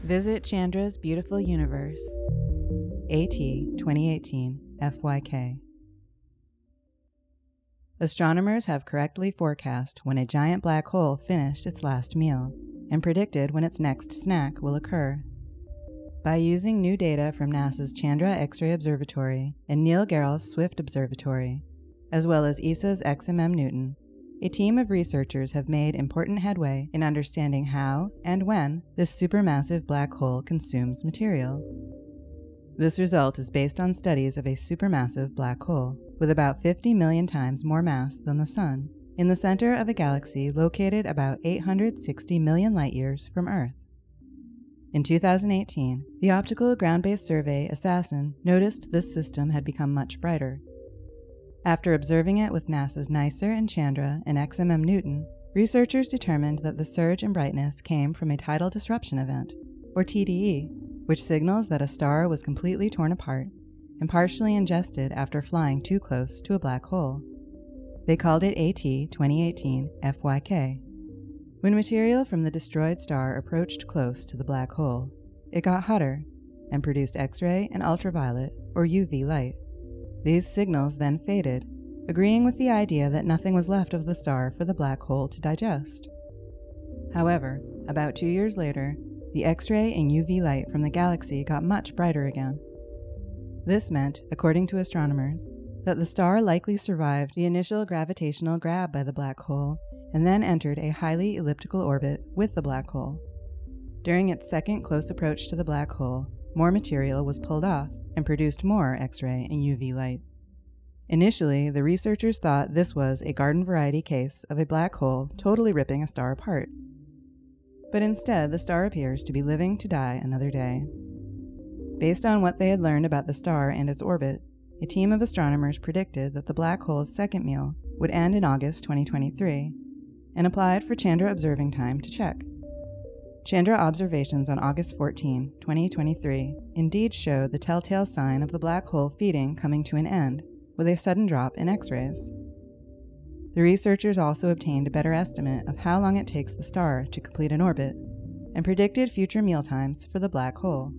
Visit Chandra's Beautiful Universe. AT 2018 FYK. Astronomers have correctly forecast when a giant black hole finished its last meal and predicted when its next snack will occur. By using new data from NASA's Chandra X-ray Observatory and Neil Gehrels Swift Observatory, as well as ESA's XMM-Newton, a team of researchers have made important headway in understanding how and when this supermassive black hole consumes material. This result is based on studies of a supermassive black hole with about 50 million times more mass than the Sun, in the center of a galaxy located about 860 million light-years from Earth. In 2018, the optical ground-based survey ASAS-SN noticed this system had become much brighter. After observing it with NASA's NICER and Chandra and XMM-Newton, researchers determined that the surge in brightness came from a tidal disruption event, or TDE, which signals that a star was completely torn apart and partially ingested after flying too close to a black hole. They called it AT 2018 FYK. When material from the destroyed star approached close to the black hole, it got hotter and produced X-ray and ultraviolet, or UV light. These signals then faded, agreeing with the idea that nothing was left of the star for the black hole to digest. However, about 2 years later, the X-ray and UV light from the galaxy got much brighter again. This meant, according to astronomers, that the star likely survived the initial gravitational grab by the black hole and then entered a highly elliptical orbit with the black hole. During its second close approach to the black hole, more material was pulled off and produced more X-ray and UV light. Initially, the researchers thought this was a garden variety case of a black hole totally ripping a star apart. But instead, the star appears to be living to die another day. Based on what they had learned about the star and its orbit, a team of astronomers predicted that the black hole's second meal would end in August 2023 and applied for Chandra observing time to check. Chandra observations on August 14, 2023 indeed showed the telltale sign of the black hole feeding coming to an end with a sudden drop in X-rays. The researchers also obtained a better estimate of how long it takes the star to complete an orbit and predicted future meal times for the black hole.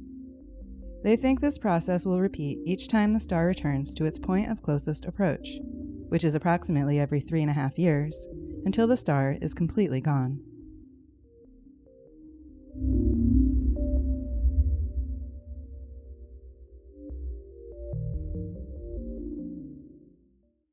They think this process will repeat each time the star returns to its point of closest approach, which is approximately every 3.5 years, until the star is completely gone.